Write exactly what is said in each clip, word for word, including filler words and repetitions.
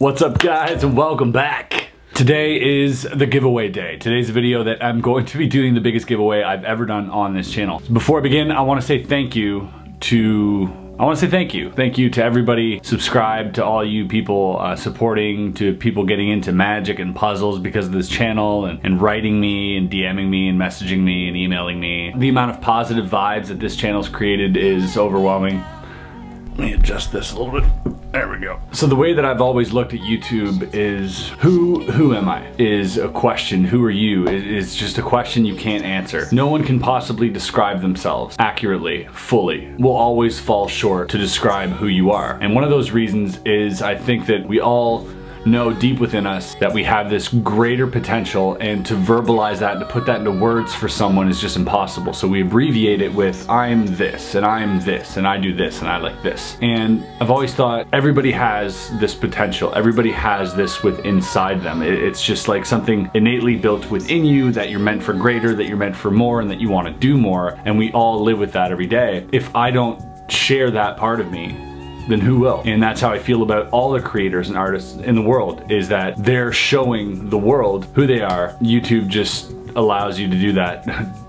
What's up guys and welcome back. Today is the giveaway day. Today's a video that I'm going to be doing the biggest giveaway I've ever done on this channel. Before I begin, I want to say thank you to I want to say thank you. Thank you to everybody subscribed, to all you people uh, supporting, to people getting into magic and puzzles because of this channel, and, and writing me and DMing me and messaging me and emailing me. The amount of positive vibes that this channel's created is overwhelming. Let me adjust this a little bit. There we go. So the way that I've always looked at YouTube is, who who am I? Is a question. Who are you? It is just a question you can't answer. No one can possibly describe themselves accurately, fully. We'll always fall short to describe who you are. And one of those reasons is I think that we all know deep within us that we have this greater potential, and to verbalize that, to put that into words for someone is just impossible. So we abbreviate it with I'm this and I'm this and I do this and I like this. And I've always thought everybody has this potential. Everybody has this with inside them. It's just like something innately built within you, that you're meant for greater, that you're meant for more, and that you want to do more. And we all live with that every day. If I don't share that part of me, then who will? And that's how I feel about all the creators and artists in the world, is that they're showing the world who they are. YouTube just allows you to do that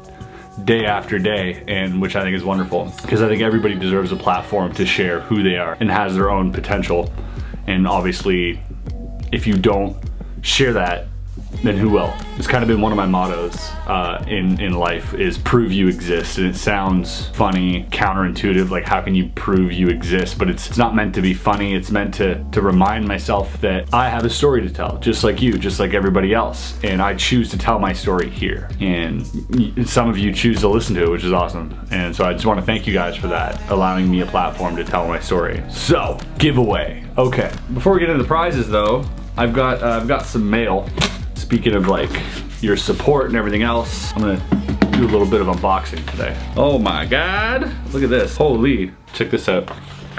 day after day, and which I think is wonderful, because I think everybody deserves a platform to share who they are and has their own potential. And obviously, if you don't share that, then who will? It's kind of been one of my mottos uh, in, in life, is prove you exist. And it sounds funny, counterintuitive, like how can you prove you exist? But it's, it's not meant to be funny. It's meant to, to remind myself that I have a story to tell, just like you, just like everybody else. And I choose to tell my story here. And some of you choose to listen to it, which is awesome. And so I just want to thank you guys for that, allowing me a platform to tell my story. So, giveaway. Okay, before we get into the prizes though, I've got, uh, I've got some mail. Speaking of like your support and everything else, I'm gonna do a little bit of unboxing today. Oh my God, look at this. Holy, check this out.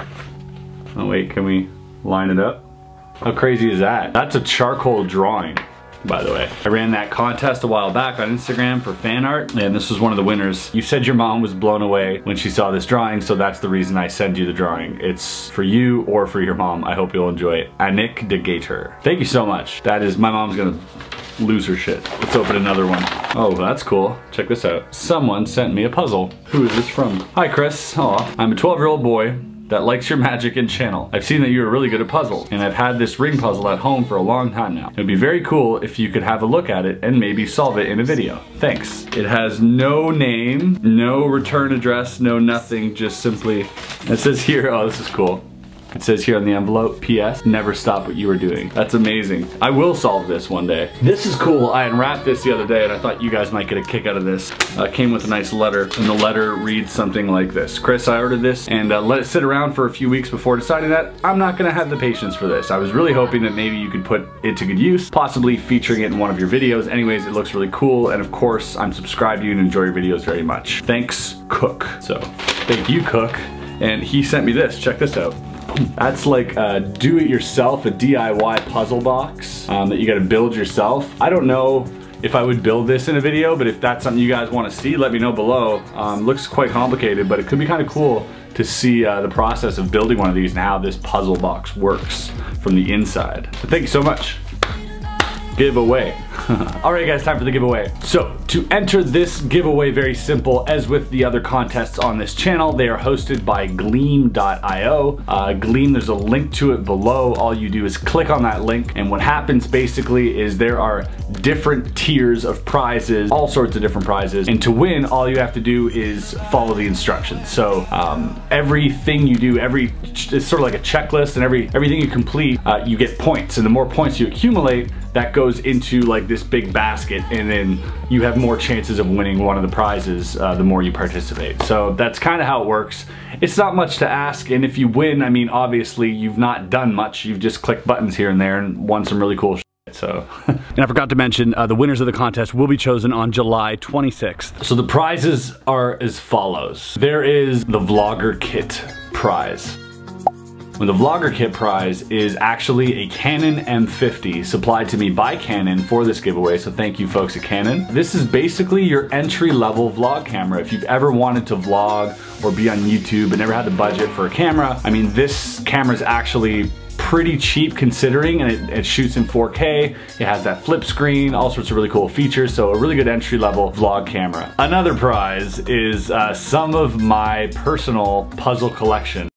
Oh wait, can we line it up? How crazy is that? That's a charcoal drawing, by the way. I ran that contest a while back on Instagram for fan art, and this was one of the winners. You said your mom was blown away when she saw this drawing, so that's the reason I send you the drawing. It's for you or for your mom. I hope you'll enjoy it. Anik de Gator. Thank you so much. That is, my mom's gonna lose her shit. Let's open another one. Oh, that's cool. Check this out. Someone sent me a puzzle. Who is this from? Hi, Chris. Aw. I'm a twelve year old boy that likes your magic and channel. I've seen that you're really good at puzzles, and I've had this ring puzzle at home for a long time now. It'd be very cool if you could have a look at it and maybe solve it in a video. Thanks. It has no name, no return address, no nothing, just simply, it says here, oh, this is cool. It says here on the envelope, P S never stop what you were doing. That's amazing. I will solve this one day. This is cool. I unwrapped this the other day and I thought you guys might get a kick out of this. Uh, it came with a nice letter, and the letter reads something like this. Chris, I ordered this and uh, let it sit around for a few weeks before deciding that I'm not gonna have the patience for this. I was really hoping that maybe you could put it to good use, possibly featuring it in one of your videos. Anyways, it looks really cool, and of course, I'm subscribed to you and enjoy your videos very much. Thanks, Cook. So, thank you, Cook. And he sent me this, check this out. That's like a do-it-yourself, a D I Y puzzle box um, that you gotta build yourself. I don't know if I would build this in a video, but if that's something you guys wanna see, let me know below. Um, looks quite complicated, but it could be kind of cool to see uh, the process of building one of these and how this puzzle box works from the inside. But thank you so much. Giveaway. Alright guys, time for the giveaway. So, to enter this giveaway, very simple. As with the other contests on this channel, they are hosted by Gleam dot i o. Uh, Gleam, there's a link to it below. All you do is click on that link, and what happens basically is there are different tiers of prizes, all sorts of different prizes, and to win, all you have to do is follow the instructions. So, um, everything you do, every, it's sort of like a checklist, and every everything you complete, uh, you get points, and the more points you accumulate, that goes into like this big basket, and then you have more chances of winning one of the prizes uh, the more you participate. So that's kind of how it works. It's not much to ask, and if you win, I mean, obviously you've not done much. You've just clicked buttons here and there and won some really cool shit. So, and I forgot to mention, uh, the winners of the contest will be chosen on July twenty-sixth. So the prizes are as follows. There is the Vlogger Kit prize. Well, the Vlogger Kit prize is actually a Canon M fifty supplied to me by Canon for this giveaway, so thank you folks at Canon. This is basically your entry-level vlog camera. If you've ever wanted to vlog or be on YouTube but never had the budget for a camera, I mean, this camera is actually pretty cheap considering, and it, it shoots in four K. It has that flip screen, all sorts of really cool features, so a really good entry-level vlog camera. Another prize is uh, some of my personal puzzle collection.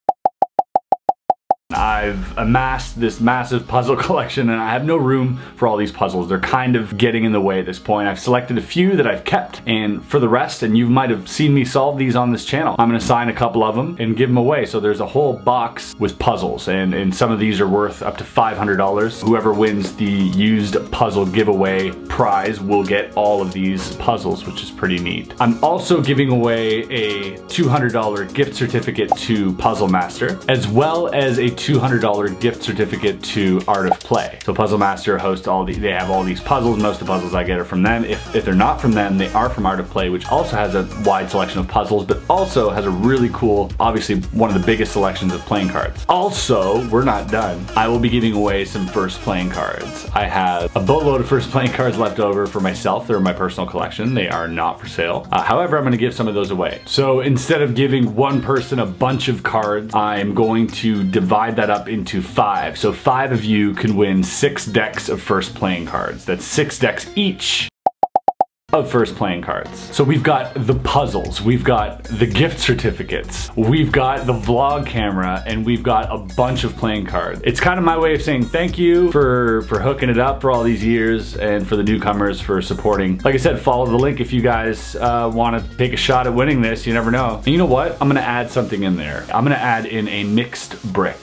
I've amassed this massive puzzle collection and I have no room for all these puzzles. They're kind of getting in the way at this point. I've selected a few that I've kept, and for the rest, and you might have seen me solve these on this channel, I'm gonna sign a couple of them and give them away. So there's a whole box with puzzles, and, and some of these are worth up to five hundred dollars. Whoever wins the used puzzle giveaway prize will get all of these puzzles, which is pretty neat. I'm also giving away a two hundred dollar gift certificate to Puzzle Master, as well as a two hundred dollar gift certificate to Art of Play. So Puzzle Master hosts all the, they have all these puzzles. Most of the puzzles I get are from them. If, if they're not from them, they are from Art of Play, which also has a wide selection of puzzles, but also has a really cool, obviously one of the biggest selections of playing cards. Also, we're not done. I will be giving away some first playing cards. I have a boatload of first playing cards left over for myself. They're in my personal collection. They are not for sale. Uh, however, I'm gonna give some of those away. So instead of giving one person a bunch of cards, I'm going to divide that up into five. So five of you can win six decks of first playing cards. That's six decks each of first playing cards. So we've got the puzzles, we've got the gift certificates, we've got the vlog camera, and we've got a bunch of playing cards. It's kind of my way of saying thank you for, for hooking it up for all these years, and for the newcomers for supporting. Like I said, follow the link if you guys uh, want to take a shot at winning this. You never know. And you know what? I'm gonna add something in there. I'm gonna add in a mixed brick.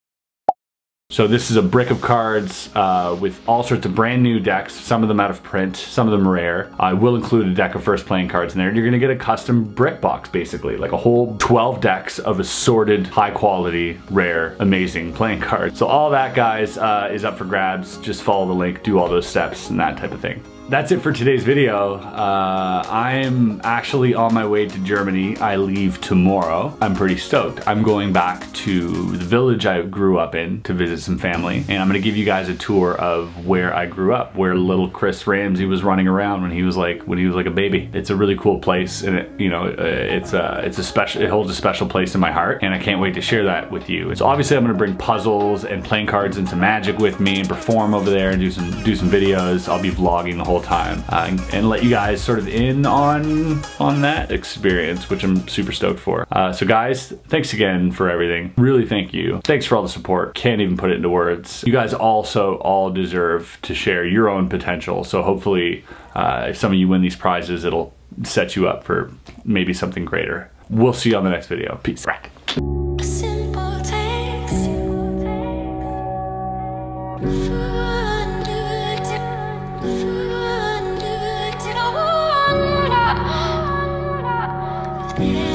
So this is a brick of cards uh, with all sorts of brand new decks, some of them out of print, some of them rare. I will include a deck of first playing cards in there. You're gonna get a custom brick box, basically, like a whole twelve decks of assorted, high quality, rare, amazing playing cards. So all that, guys, uh, is up for grabs. Just follow the link, do all those steps and that type of thing. That's it for today's video. Uh, I'm actually on my way to Germany. I leave tomorrow. I'm pretty stoked. I'm going back to the village I grew up in to visit some family, and I'm gonna give you guys a tour of where I grew up, where little Chris Ramsey was running around when he was like when he was like a baby. It's a really cool place, and it, you know, it's a it's a special it holds a special place in my heart, and I can't wait to share that with you. So obviously I'm gonna bring puzzles and playing cards and some magic with me and perform over there and do some do some videos. I'll be vlogging the whole time uh, and, and let you guys sort of in on on that experience, which I'm super stoked for. Uh, so guys, thanks again for everything. Really, thank you. Thanks for all the support. Can't even put it into words. You guys also all deserve to share your own potential. So hopefully, uh, if some of you win these prizes, it'll set you up for maybe something greater. We'll see you on the next video. Peace. Right. Yeah.